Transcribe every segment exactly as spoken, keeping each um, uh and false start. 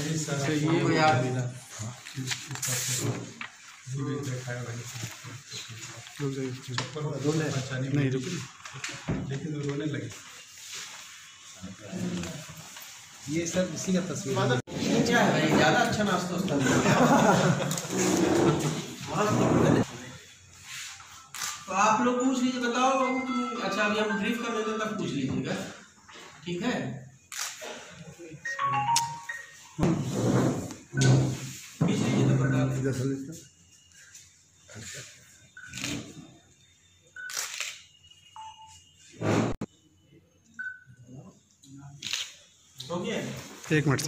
तो ये यार नहीं रुक लेकिन रोने लगे। ये सब इसी का तस्वीर है। क्या है भाई, ज़्यादा अच्छा नाश्ता होता है। तो आप लोग पूछ लीजिए, बताओ तुम। अच्छा अभी हम ब्रीफ कर देते तब पूछ लीजिएगा, ठीक है? पूछ लीजिए तो बता दें। हो गया? एक मिनट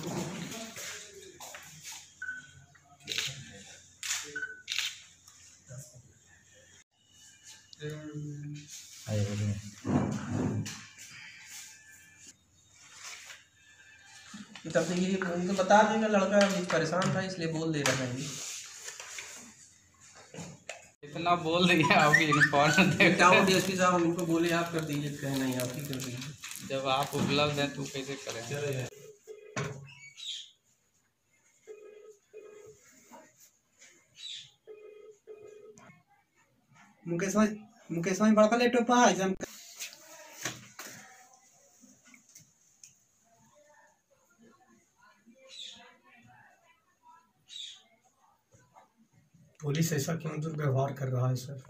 तब से ये उनको बता देगा, लड़का परेशान था इसलिए बोल दे रहा है। इतना बोल दिया आपकी इन्फॉर्म टाउन डीएसपी साहब उनको बोले आप कर दीजिए, कहे नहीं आप ही कर दीजिए। जब आप उपलब्ध हैं तो कैसे करें? मुकेश भाई, मुकेश भाई बड़का लैपटॉप है जन। पुलिस ऐसा क्यों दुर्व्यवहार कर रहा है सर?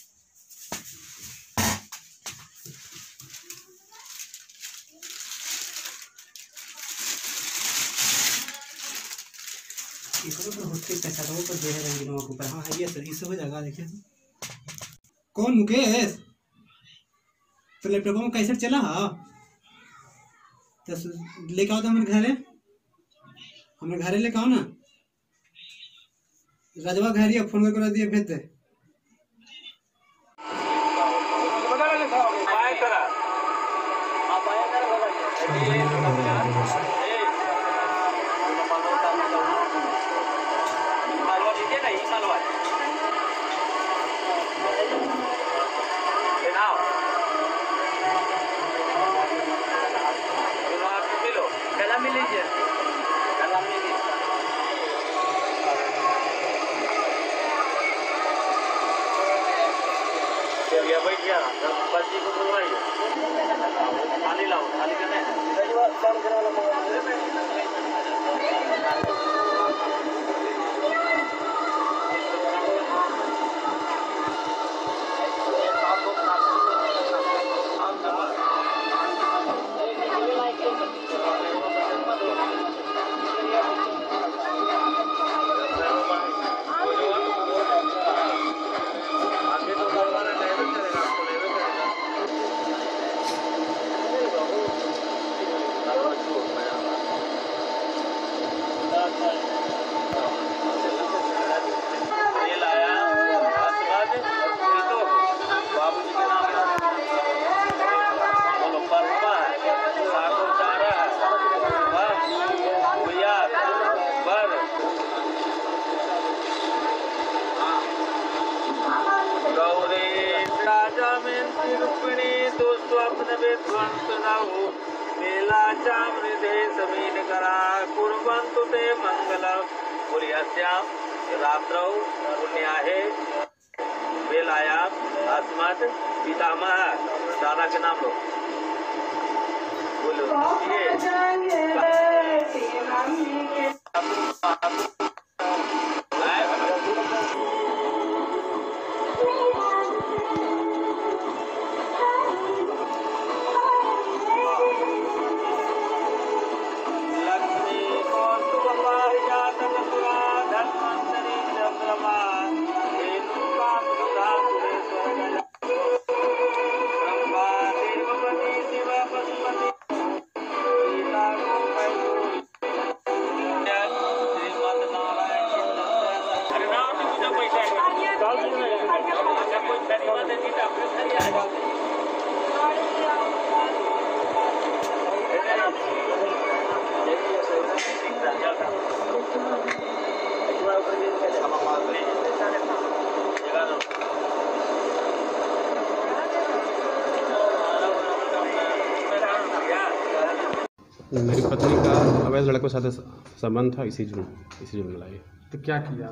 तो होते पैसा तो ऊपर दे रहे हैं ऊपर। हाँ है ये सर, इससे हो जाएगा। देखिए कौन मुकेश, तो लैपटॉप में कैसे चला? हाँ तो लेके आओ तो हमारे घरे, हमारे घरे लेके आओ ना। राजवा घर या फोन कर दिए भेज दे। बच्ची को बुलवाइए, खाली लाओ, खाली करने मेला चामृदे समीन करा कुर्वन्तु ते मंगलम। पुर्यस्याम रात्रौ पुण्याहे वेलायाम अस्मत् पितामह। दादा के नाम लो, बोलो मेरी पत्नी का अवैध लड़कों के साथ संबंध था, इसी जुर्म इसी जुर्म में लाई। तो क्या किया?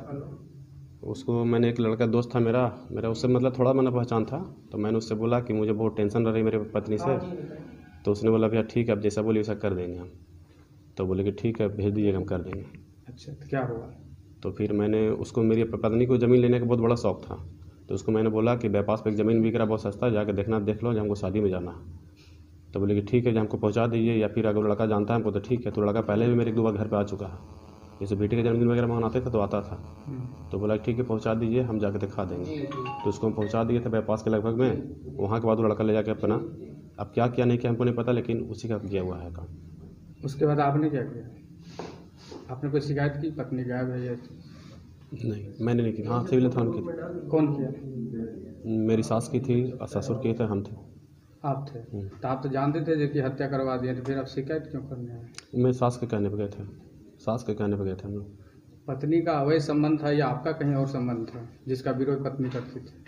उसको मैंने एक लड़का दोस्त था मेरा मेरा उससे मतलब थोड़ा मैंने पहचान था, तो मैंने उससे बोला कि मुझे बहुत टेंशन रह रही मेरी पत्नी से। तो उसने बोला भैया ठीक है, अब जैसा बोलिए वैसा कर देंगे हम। तो बोले कि ठीक है भेज दीजिएगा, हम कर देंगे। अच्छा, तो क्या हुआ? तो फिर मैंने उसको, मेरी पत्नी को ज़मीन लेने का बहुत बड़ा शौक था, तो उसको मैंने बोला कि बाईपास पे एक ज़मीन बिक रहा बहुत सस्ता, जाकर देखना देख लो, जब हमको शादी में जाना। तो बोले कि ठीक है, जब हमको पहुंचा दीजिए, या फिर अगर लड़का जानता है हमको तो ठीक है। तो लड़का पहले भी मेरे एक दो बार घर पे आ चुका है, जैसे बेटे के जन्मदिन वगैरह मनाते थे तो आता था। तो बोला ठीक है पहुंचा दीजिए, हम जाकर दिखा देंगे। तो उसको हम पहुंचा दिए थे बाईपास के लगभग में। वहाँ के बाद वो लड़का ले जाके अपना, अब क्या किया नहीं किया हमको नहीं पता, लेकिन उसी का किया हुआ है काम। उसके बाद आपने क्या किया? आपने कोई शिकायत की पत्नी गायब है या? नहीं मैंने नहीं की। हाँ सिविल थाना की। कौन किया? मेरी सास की थी और ससुर किए थे, हम थे। आप थे? तो आप तो जानते थे जो कि हत्या करवा दिया, तो फिर आप शिकायत क्यों करने आए? मैं सास के कहने पर गए थे, सास के कहने पर गए थे हम लोग। पत्नी का अवैध संबंध था या आपका कहीं और संबंध था जिसका विरोध पत्नी करती थी?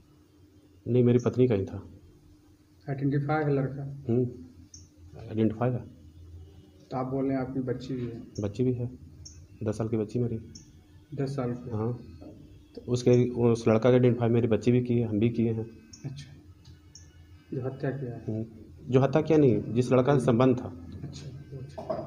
नहीं मेरी पत्नी का ही था। आइडेंटिफाई है लड़का? आइडेंटिफाई है। तो आप बोल रहे हैं आपकी बच्ची भी है? बच्ची भी है, दस साल की बच्ची मेरी। दस साल की? हाँ, तो उसके उस लड़का का आइडेंटिफाई मेरी बच्ची भी की है, हम भी किए हैं। अच्छा, जो हत्या किया है? हम्म, जो हत्या किया नहीं, जिस लड़का से संबंध था। अच्छा,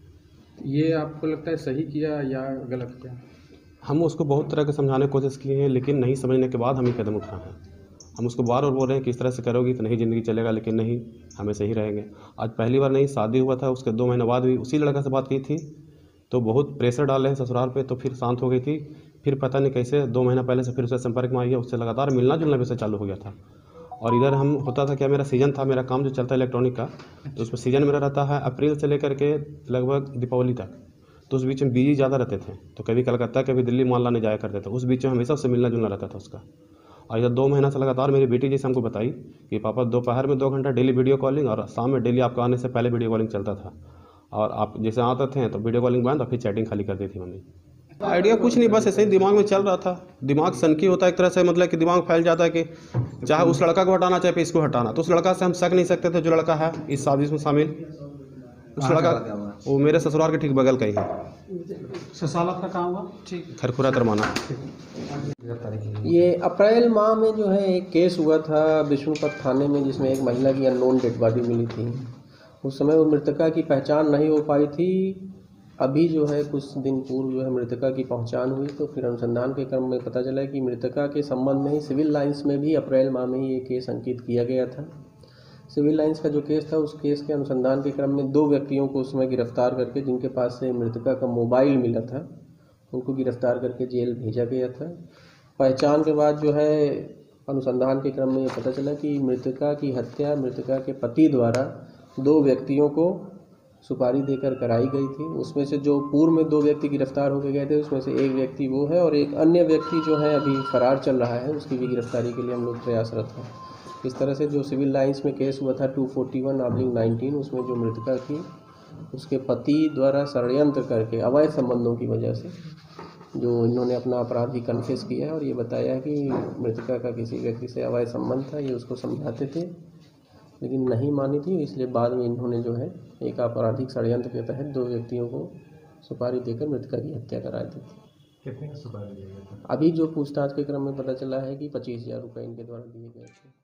ये आपको लगता है सही किया या गलत किया? हम उसको बहुत तरह के समझाने की कोशिश किए हैं, लेकिन नहीं समझने के बाद हम ही कदम उठाए हैं। हम उसको बार बार बोल रहे हैं कि इस तरह से करोगी तो नहीं ज़िंदगी चलेगा, लेकिन नहीं, हमें सही रहेंगे। आज पहली बार नहीं, शादी हुआ था उसके दो महीने बाद भी उसी लड़का से बात की थी, तो बहुत प्रेशर डाले हैं ससुराल पे, तो फिर शांत हो गई थी। फिर पता नहीं कैसे दो महीना पहले से फिर उसके संपर्क में आई है, उससे लगातार मिलना जुलना भी उससे चालू हो गया था। और इधर हम होता था क्या, मेरा सीज़न था, मेरा काम जो चलता है इलेक्ट्रॉनिक का, तो उसमें सीज़न मेरा रहता है अप्रैल से लेकर के लगभग दीपावली तक। तो उस बीच में बिजी ज़्यादा रहते थे, तो कभी कलकत्ता कभी दिल्ली माल लाने जाया करते थे। उस बीच में हमेशा उससे मिलना जुलना रहता था उसका। और इधर दो महीना से लगातार मेरी बेटी जैसे हमको बताई कि पापा दोपहर में दो घंटा डेली वीडियो कॉलिंग, और शाम में डेली आपका आने से पहले वीडियो कॉलिंग चलता था। और आप जैसे आते थे तो वीडियो कॉलिंग बंद और फिर चैटिंग खाली करती थी मम्मी। आइडिया कुछ नहीं, बस ऐसे ही दिमाग में चल रहा था। दिमाग सनकी होता है एक तरह से, मतलब कि दिमाग फैल जाता है कि चाहे उस लड़का को हटाना चाहे इसको हटाना। तो उस लड़का से हम सक नहीं सकते थे, जो लड़का है इस शादी में शामिल। उस लड़का वो मेरे ससुराल के ठीक बगल का ही है। ससुराल आपका कहाँ हुआ? ठीक, खरखुरा तरमाना। ये अप्रैल माह में जो है एक केस हुआ था विष्णुपत थाने में, जिसमें एक महिला की अननोन डेड बॉडी मिली थी। उस समय वो मृतका की पहचान नहीं हो पाई थी। अभी जो है कुछ दिन पूर्व जो है मृतका की पहचान हुई, तो फिर अनुसंधान के क्रम में पता चला कि मृतका के संबंध में ही सिविल लाइंस में भी अप्रैल माह में ही ये केस अंकित किया गया था। सिविल लाइंस का जो केस था, उस केस के अनुसंधान के क्रम में दो व्यक्तियों को उसमें गिरफ्तार करके, जिनके पास से मृतका का मोबाइल मिला था, उनको गिरफ्तार करके जेल भेजा गया था। पहचान के बाद जो है अनुसंधान के क्रम में ये पता चला कि मृतका की हत्या मृतका के पति द्वारा दो व्यक्तियों को सुपारी देकर कराई गई थी। उसमें से जो पूर्व में दो व्यक्ति गिरफ्तार होकर गए थे, उसमें से एक व्यक्ति वो है, और एक अन्य व्यक्ति जो है अभी फरार चल रहा है, उसकी भी गिरफ्तारी के लिए हम लोग प्रयासरत हैं। इस तरह से जो सिविल लाइंस में केस हुआ था two forty one oblique nineteen, उसमें जो मृतका थी उसके पति द्वारा षड्यंत्र करके अवैध संबंधों की वजह से जो इन्होंने अपना अपराध भी कन्फेस किया है, और ये बताया कि मृतका का किसी व्यक्ति से अवैध संबंध था। ये उसको समझाते थे लेकिन नहीं मानी थी, इसलिए बाद में इन्होंने जो है एक आपराधिक षड्यंत्र के तहत दो व्यक्तियों को सुपारी देकर मृतका की हत्या करा दी थी। कितने का सुपारी दिया गया था? अभी जो पूछताछ के क्रम में पता चला है कि पच्चीस हज़ार रुपये इनके द्वारा दिए गए थे।